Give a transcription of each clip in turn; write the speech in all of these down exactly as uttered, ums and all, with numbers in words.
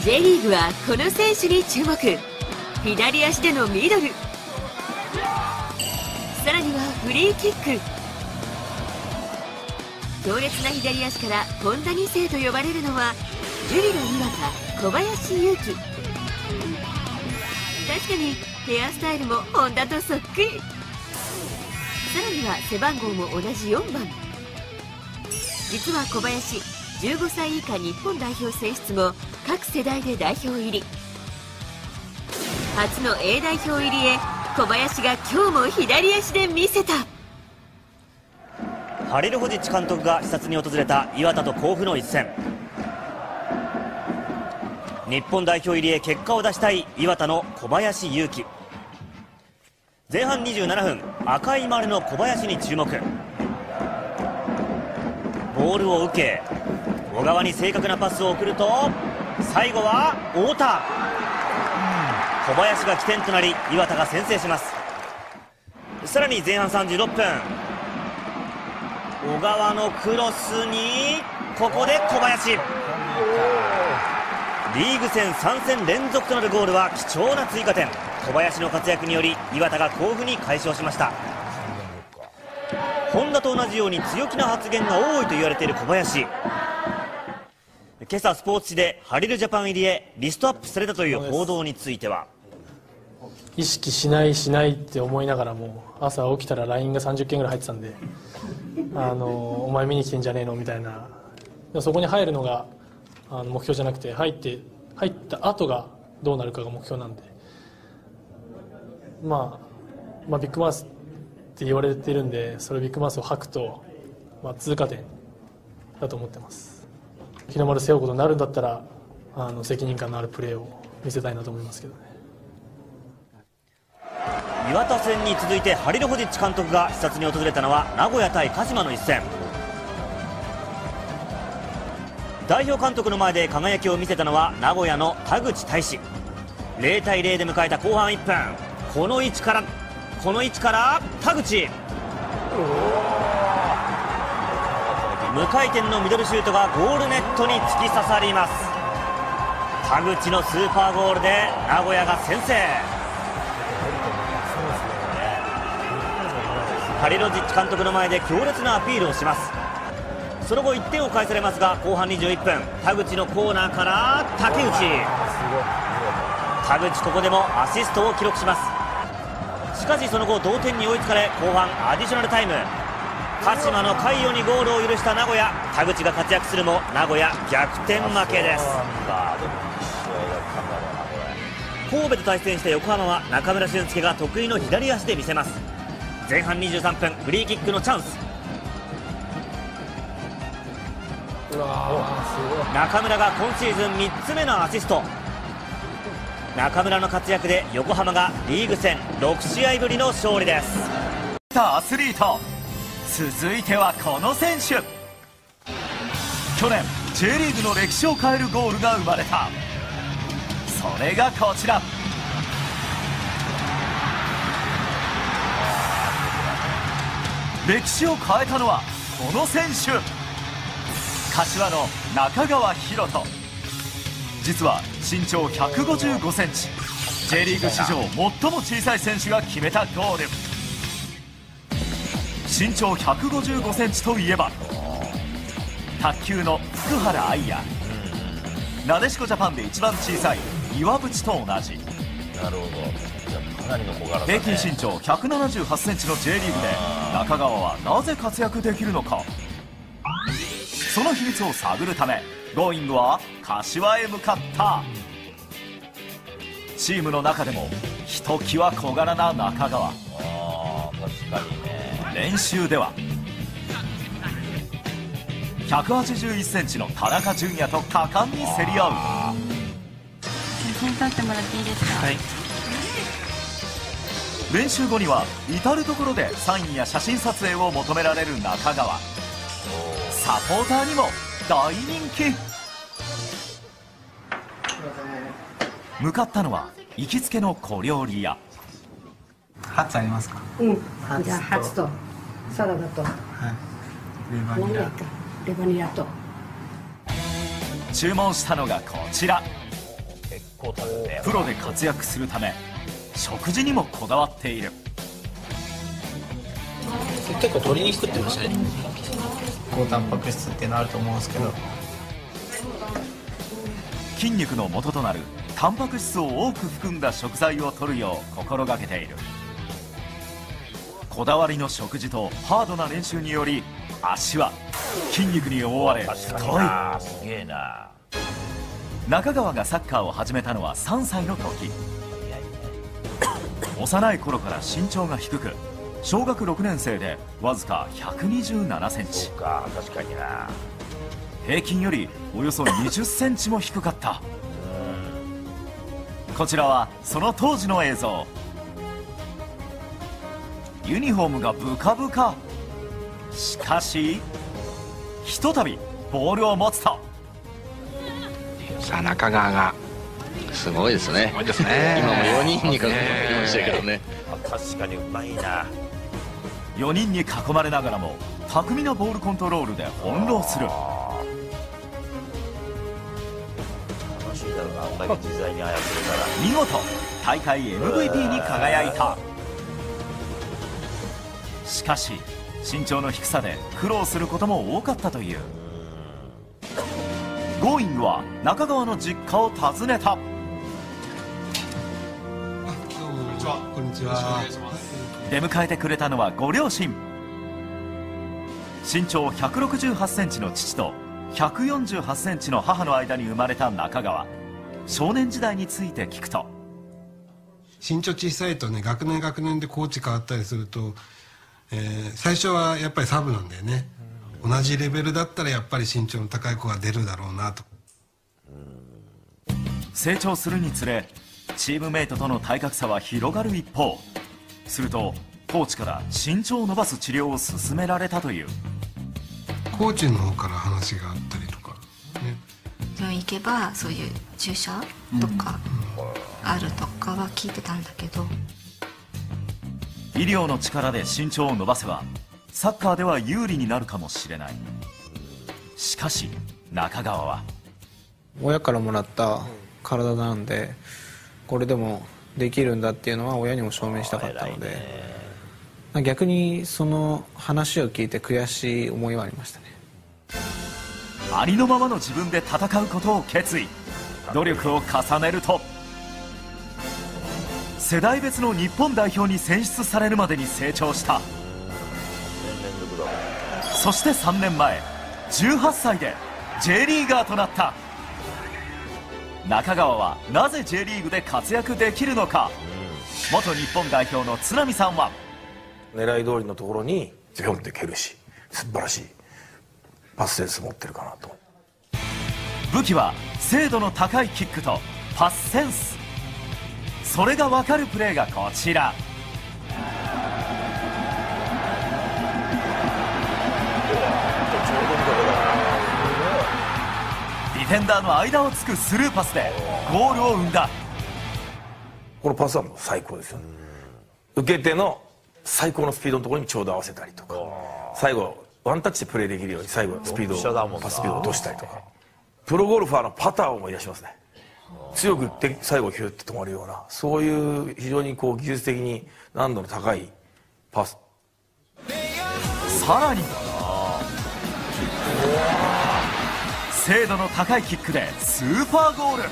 J リーグはこの選手に注目。左足でのミドル、さらにはフリーキック。強烈な左足から本田に世と呼ばれるのはジュビロ磐田小林勇輝。確かにヘアスタイルも本田とそっくり。さらには背番号も同じよんばん。実は小林、じゅうごさい以下日本代表選出後各世代で代表入り。初の A 代表入りへ小林が今日も左足で見せた。 ハリルホジッチ監督が視察に訪れた磐田と甲府の一戦。日本代表入りへ結果を出したい磐田の小林勇輝。前半にじゅうななふん、赤い丸の小林に注目。ボールを受け小川に正確なパスを送ると、最後は太田。小林が起点となり磐田が先制します。さらに前半さんじゅうろっぷん、小川のクロスにここで小林。リーグ戦さんせん連続となるゴールは貴重な追加点。小林の活躍により磐田が甲府に快勝しました。本田と同じように強気な発言が多いと言われている小林。今朝スポーツ紙でハリルジャパン入りへリストアップされたという報道については、 意識しないしないって思いながらも朝起きたら ライン がさんじゅっけんぐらい入ってたんで、あのお前見に来てんじゃねえのみたいな。でもそこに入るのがあの目標じゃなくて、入って入った後がどうなるかが目標なんで、まあ、まあビッグマウスって言われてるんで、それビッグマウスを吐くと、まあ、通過点だと思ってます。日の丸背負うことになるんだったら、あの責任感のあるプレーを見せたいなと思いますけどね。 磐田戦に続いてハリルホジッチ監督が視察に訪れたのは名古屋対鹿島の一戦。代表監督の前で輝きを見せたのは名古屋の田口大志。ゼロたいゼロで迎えた後半いっぷん、この位置からこの位置から田口。無回転のミドルシュートがゴールネットに突き刺さります。田口のスーパーゴールで名古屋が先制。ハリルホジッチ監督の前で強烈なアピールをします。その後いってんを返されますが、後半にじゅういっぷん、田口のコーナーから竹内。田口ここでもアシストを記録します。しかしその後同点に追いつかれ、後半アディショナルタイム、鹿島の快予にゴールを許した名古屋。田口が活躍するも名古屋逆転負けです。神戸と対戦した横浜は中村俊輔が得意の左足で見せます。前半にじゅうさんぷん、フリーキックのチャンス。中村が今シーズンみっつめのアシスト。中村の活躍で横浜がリーグ戦ろくしあいぶりの勝利です。 アスリート、続いてはこの選手。去年 J リーグの歴史を変えるゴールが生まれた。それがこちら。歴史を変えたのはこの選手、柏の中川博人。実は身長ひゃくごじゅうごセンチ、 J リーグ史上最も小さい選手が決めたゴール。身長ひゃくごじゅうごセンチといえば卓球の福原愛やなでしこジャパンで一番小さい岩渕と同じ。 なるほど。かなりの小柄だね。 平均身長ひゃくななじゅうはちセンチの J リーグで中川はなぜ活躍できるのか。その秘密を探るため Going は柏へ向かった。チームの中でもひときわ小柄な中川。 あー、確かにね。 練習ではひゃくはちじゅういちセンチの田中純也と果敢に競り合う。 写真撮ってもらっていいですか。はい。 練習後には至る所でサインや写真撮影を求められる中川。サポーターにも大人気。向かったのは行きつけの小料理屋。 ハツありますか。 うん、じゃあハツとサラダと、はい、 レバニラレバニラと。 注文したのがこちら。 構食べるね。 プロで活躍するため食事にもこだわっている。 結構鶏肉食ってましたね。高タンパク質っていうのあると思うんですけど、 筋肉の元となるタンパク質を多く含んだ食材を摂るよう心がけている。こだわりの食事とハードな練習により足は筋肉に覆われ太い。 すげえな。 中川がサッカーを始めたのはさんさいの時。幼い頃から身長が低く、小学ろくねん生でわずかひゃくにじゅうななセンチ。 そうか、確かにな。 平均よりおよそにじゅっセンチも低かった。こちらはその当時の映像。ユニフォームがブカブカ。しかしひとたびボールを持つと、 さあ中川がすごいですね。すごいですね。今もよにんに囲まれてましたけどね。 確かにうまいな。 よにんに囲まれながらも巧みなボールコントロールで翻弄する。 楽しいだろうな、あんだけ自在に操るから。 見事大会 エムブイピー に輝いた。しかし身長の低さで苦労することも多かったという。Going は中川の実家を訪ねた。 こんにちは。 出迎えてくれたのはご両親。身長ひゃくろくじゅうはちセンチの父とひゃくよんじゅうはちセンチの母の間に生まれた中川。少年時代について聞くと、 身長小さいとね、学年学年でコーチ変わったりすると、えー、最初はやっぱりサブなんだよね。同じレベルだったらやっぱり身長の高い子が出るだろうなと。 成長するにつれチームメイトとの体格差は広がる一方、するとコーチから身長を伸ばす治療を勧められたという。 コーチの方から話があったりとか、ね、 病院行けばそういう注射とかあるとかは聞いてたんだけど、 医療の力で身長を伸ばせばサッカーでは有利になるかもしれない。しかし中川は親からもらった体なんで、これでもできるんだっていうのは親にも証明したかったので、逆にその話を聞いて悔しい思いはありましたね。 ありのままの自分で戦うことを決意。努力を重ねると世代別の日本代表に選出されるまでに成長した。そしてさんねんまえじゅうはっさいで J リーガーとなった。中川はなぜ J リーグで活躍できるのか。元日本代表の津波さんは、 狙い通りのところにピョンって蹴るし、素晴らしいパスセンス持ってるかなと。 武器は精度の高いキックとパスセンス。それが分かるプレーがこちら。ディフェンダーの間をつくスルーパスでゴールを生んだ。 このパスはもう最高ですよね。受け手の最高のスピードのところにちょうど合わせたりとか、最後ワンタッチでプレーできるように最後スピードをパススピードを落としたりとか、プロゴルファーのパターを思い出しますね。強く打って最後ヒュッて止まるような、そういう非常にこう技術的に難度の高いパス。 さらに精度の高いキックでスーパーゴール。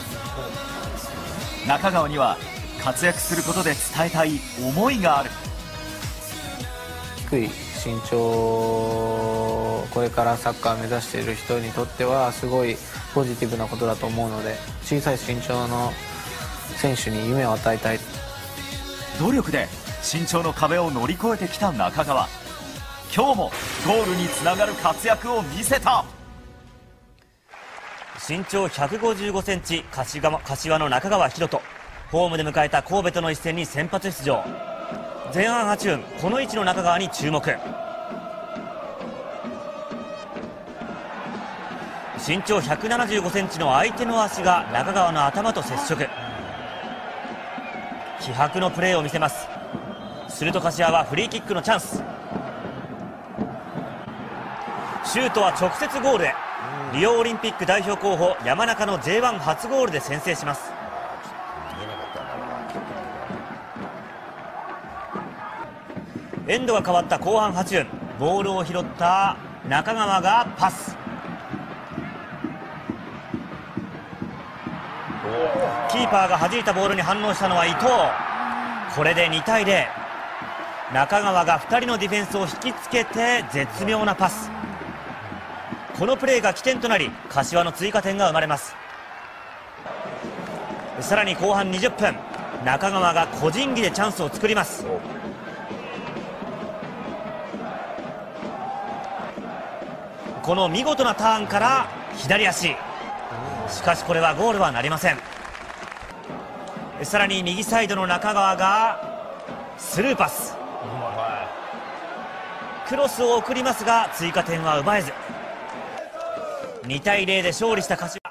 中川には活躍することで伝えたい思いがある。 低い身長、これからサッカー目指している人にとってはすごいポジティブなことだと思うので、小さい身長の選手に夢を与えたい。 努力で身長の壁を乗り越えてきた中川。今日もゴールにつながる活躍を見せた。 身長ひゃくごじゅうごセンチ、柏柏の中川宏斗。ホームで迎えた神戸との一戦に先発出場。前半はちふん、この位置の中川に注目。身長ひゃくななじゅうごセンチの相手の足が中川の頭と接触。気迫のプレーを見せます。すると柏はフリーキックのチャンス。シュートは直接ゴールへ。リオオリンピック代表候補山中の ジェイワン 初ゴールで先制します。 エンドが変わった後半はちふん、ボールを拾った中川がパス。キーパーが弾いたボールに反応したのは伊藤。これでにたいゼロ。中川がふたりのディフェンスを引きつけて絶妙なパス。このプレーが起点となり柏の追加点が生まれます。さらに後半にじゅっぷん、中川が個人技でチャンスを作ります。この見事なターンから左足。しかしこれはゴールはなりません。さらに右サイドの中川がスルーパス。クロスを送りますが追加点は奪えず、にたいゼロで勝利した柏。